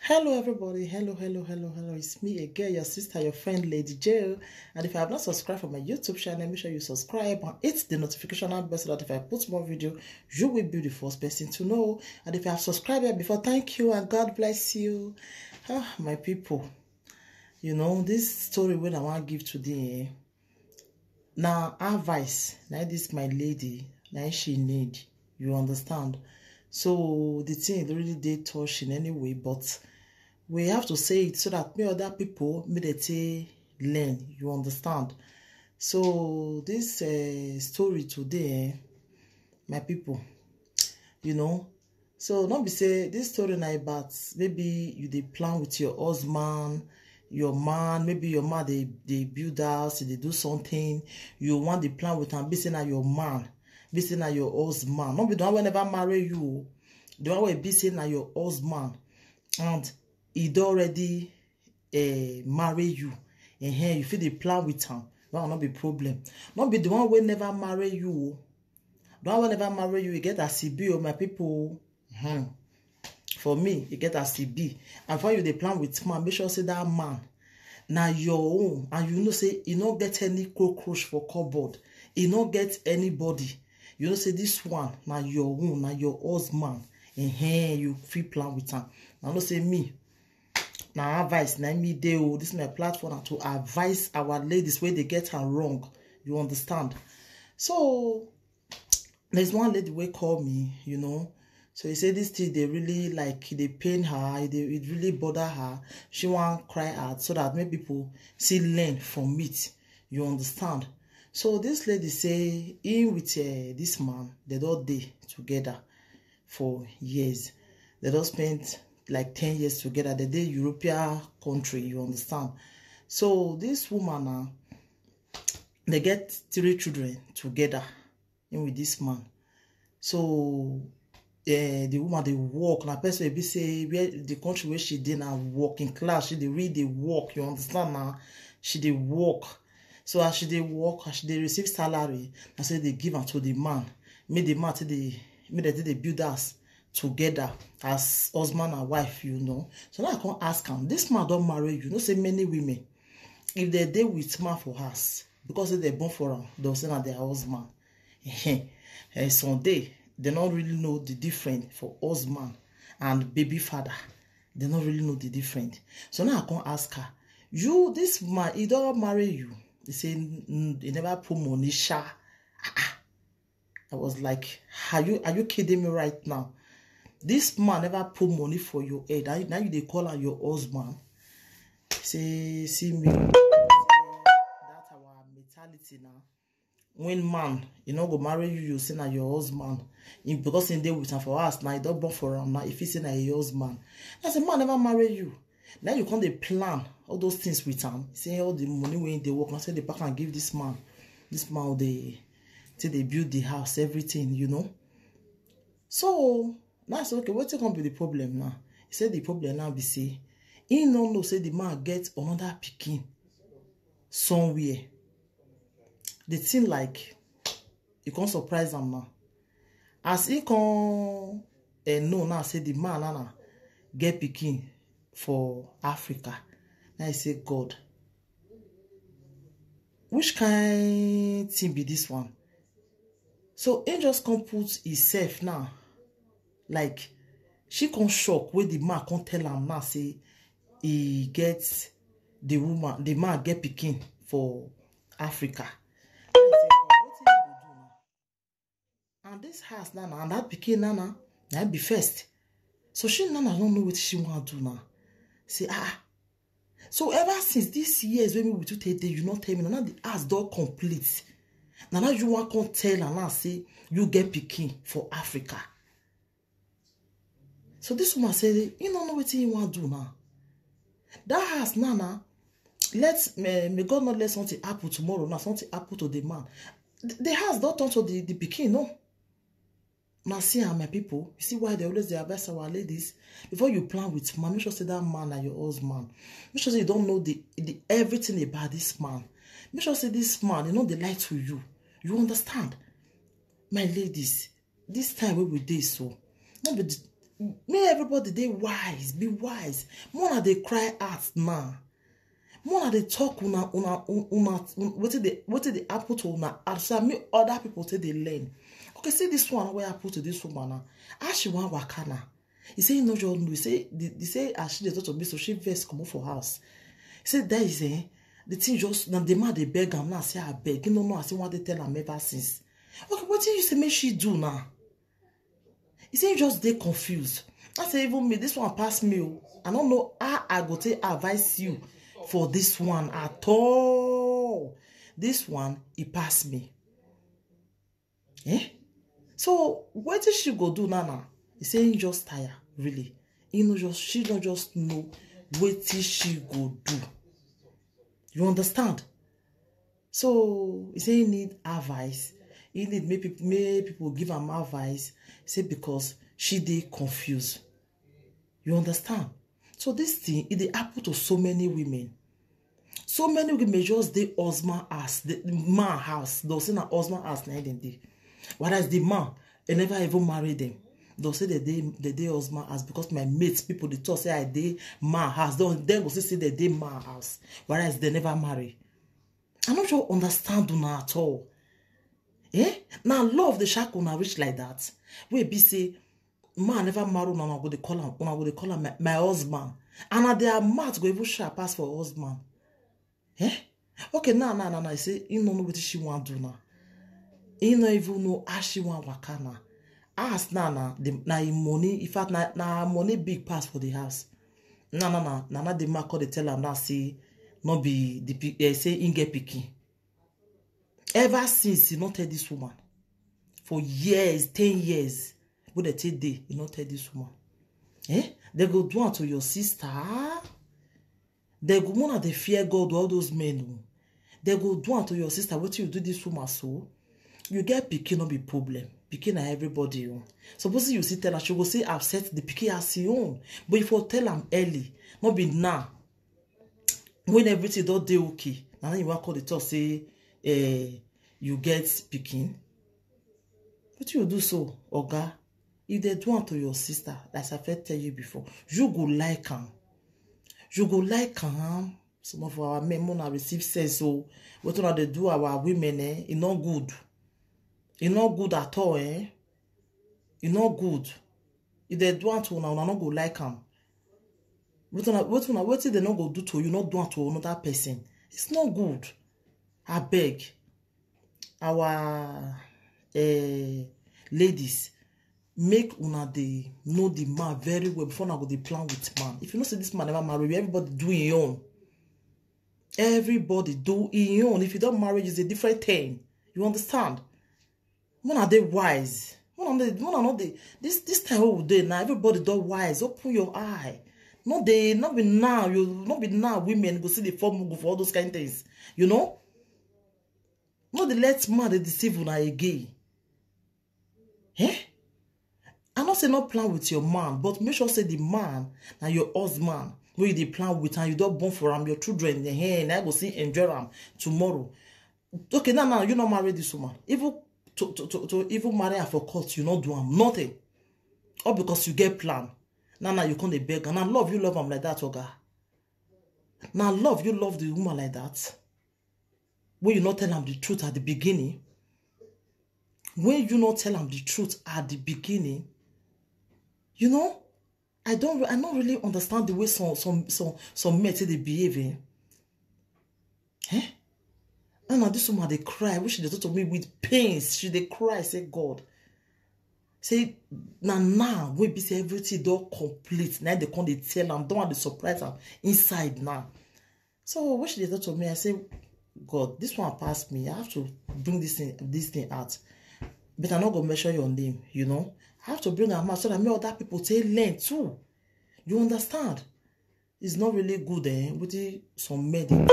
Hello everybody, hello. It's me again, your sister, your friend Lady Jill. And if you have not subscribed for my YouTube channel, make sure you subscribe and hit the notification bell so that if I put more video, you will be the first person to know. And if you have subscribed here before, thank you and God bless you. My people, this story when I want to give today, now advice, now this my lady, now she need, you understand? So the thing really did touch in any way, but we have to say it so that may other people may they learn, you understand? So this story today, my people, so not be say this story na about maybe you dey plan with your husband, your man, maybe your man they build house, they do something, you want the plan with am, be say na your man, be say na your husband, not be the one wey never marry you, the one wey be say na your husband, and he already marry you, and here you feel the plan with him, that will not be problem. Not be the one wey never marry you, the one wey never marry you, you get a CB, my people. For me, you get a CB, and for you they plan with man, make sure say that man now your own, and you know say you not get any cockroach for cupboard, you not get anybody, you know say this one now your own, now your husband, and here you free plan with him. Now no say me. Now advice, now me dey this is my platform to advise our ladies where they get her wrong. You understand? So there's one lady will call me, So he said this thing they really like they pain her, it really bother her. She want cry out so that maybe people see learn from it. You understand? So this lady say in with this man, they don't day together for years. They don't spend like 10 years together. They did European country, you understand? So this woman they get 3 children together in with this man. So the woman they work now, person will be say where the country where she did now work in class, she they read the work, you understand now? She they work. So as she they work, as she they receive salary, I say they give her to the man. Make the man they build us together as husband and wife, So now I can't ask him, this man don't marry you. Say many women, if they date with man for us, because they born for them, they'll say that their husband. Someday they don't really know the difference for husband and baby father. They don't really know the difference. So now I can't ask her, you, this man, he don't marry you. He say he never put money. I was like, are you kidding me right now? This man never put money for your head. Now you they call her your husband. Say, see me. That's our mentality now. When man, go marry you, you say na your husband. Because in day with him for us, now you don't born for him. Now if he say na your husband, that's a man never marry you. Now you can't plan all those things with him. Say all the money when they work, now say the pack and give this man. This man they build the house, everything, So now I said, okay, what's gonna be the problem now? He said the problem now be say, he no know say the man get another pikin somewhere. The thing like you can't surprise them now. As he can know now say the man now get pikin for Africa. Now he say, God, which kind thing be this one? So he just can't put himself now. Like she can't shock where the man can't tell him now say he gets the man get pikin for Africa. And this house now, and that pikin now be first. So she now don't know what she want to do now. Say So ever since this years when we take day, you not tell me now the house door complete. Now you want to tell and now say you get pikin for Africa. So this woman said, you don't know what you want to do now. That house now, may God not let something happen tomorrow. Now something happen to the man. The house don't turn to the pikin, no. Now see my people, you see why they always advise our ladies before you plan with man, make sure say that man are your husband. Make sure say you don't know the everything about this man. Make sure say this man, they lie to you. You understand? My ladies, this time we will do so. May everybody they wise, be wise. More they cry out now. More they talk una what the apple to una so me other people say they learn. Okay, see this one where I put to this woman now. As she want wakana. He say no just know. He say as she thought to me so she first come for house. He said that is the thing just now the man they beg am now say I beg. You know I say what they tell am ever since. Okay, what did you say make she do now? He say just they confused. I say even me this one pass me. I don't know how I go to advise you for this one at all. This one he pass me. Eh? So what did she go do now? He say he just tired, really. She don't just know what she go do. You understand? So he say he need advice. He need make people give him advice. Say because she dey confused. You understand? So this thing it happen to so many women. So many women just dey husband house, the man house. They'll say na husband house na dem dey. Whereas the man they never even marry them. They'll say they dey husband house because my mates people they talk say I dey man house. They go say they dey man house. Whereas they never marry. I not sure understand una at all. Eh? Now love the shack una reach like that. We be say man never marry una go dey call am my husband. And they are mad go even sharp pass for husband. Eh? Okay, now I say you don't know what she want do now. You don't even know how she want waka now. Ask na money. In fact, na money big pass for the house. Na the man call they tell am now say no be the say in get pikin. Ever since he not tell this woman for years, 10 years, but they tell day he not tell this woman. Eh? They go do it to your sister. They go more they fear God, all those men. They go do it to your sister. What you do this woman so? You get pikin no be problem. Pikin na everybody own. Suppose you see tell her, she go say upset the pikin as her own. But if you tell them early, not be now. When everything don't dey okay, now you want call the talk say you get pikin. What you do so, Oga? If they do it to your sister, like I first tell you before, you go like her. You go like her. Some of our men wanna receive sense. So what they do our women, it's not good. It's not good at all, eh? It's not good. If they do it to una not go like them. What they not go do to you, not do it to another person. It's not good. I beg our ladies, make una they know the man very well before now go dey plan with man. If you know say this man never marry, everybody do his own. Everybody do his own. If you don't marry, it's a different thing. You understand? When are they wise? This time we do now. Everybody do wise. Open your eye. Not be now. You not be now. Women go see the form go for all those kind of things. You know. Not the let man they deceive una again. Eh? I not say not plan with your man, but make sure say the man na your husband. Where you dey plan with and you don't born for your children in the hand. I go see enjoy them tomorrow. Okay, now you not marry this woman. Even to even marry her for court, you not do am nothing. All because you get plan. Now you can't beg. And I love you love him like that, Oga. Now love you love the woman like that. When you not tell him the truth at the beginning. When you not tell him the truth at the beginning, you know, I don't really understand the way some men say they behave. Eh? And now this woman they cry. I wish they talk to me with pains. She they cry. Say God. Say now we be say everything don't complete. Now they come they tell them don't want to surprise them inside now. So what should they talk to me? I say, God, this one passed me. I have to bring this thing out. But I'm not gonna mention your name, you know. I have to bring her out so that me other people take learn too. You understand? It's not really good, with some men.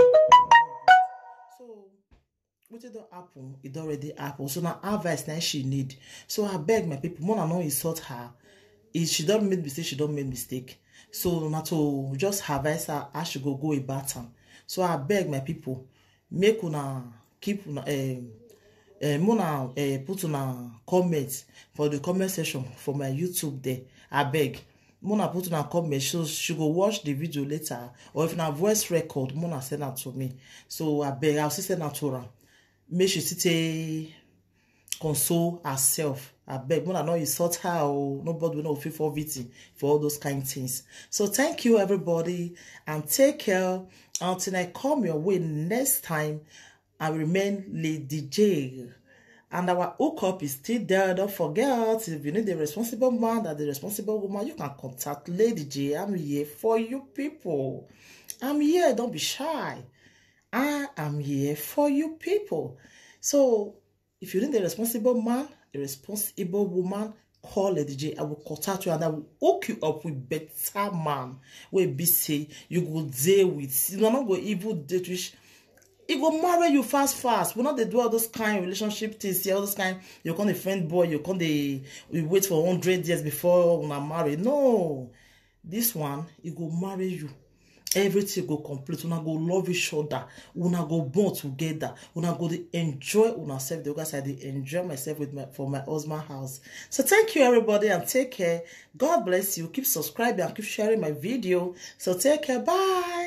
So what it don't happen, it already happened. So now advice now she need. So I beg my people, more than not insult her. If she don't make mistake, she don't make mistake. So now to just advise her, I should go about her. So I beg my people, make una keep una Mona put on a comment for the comment section for my YouTube there. I beg. Mona put on a comment, so she go watch the video later. Or if na voice record, Mona send that to me. So I beg, I'll send that to her. Make she sit console herself. I beg, Mona not insult her or nobody will not feel for victim for all those kind of things. So thank you everybody and take care until I come your way next time. I remain Lady J. And our hookup is still there. Don't forget, if you need a responsible man and the responsible woman, you can contact Lady J. I'm here for you people. I'm here. Don't be shy. I am here for you people. So, if you need a responsible man, a responsible woman, call Lady J. I will contact you and I will hook you up with better man. Where be say you go deal with. You not go evil date which it go marry you fast. We not they do all those kind of relationship things, all those kind. You can't friend boy, you can't we wait for 100 years before when I marry. No, this one it go marry you. Everything go complete. Una go love each other. Una go bond together. Una go enjoy una self. The guys I enjoy myself with for my husband house. So thank you everybody and take care. God bless you. Keep subscribing and keep sharing my video. So take care. Bye.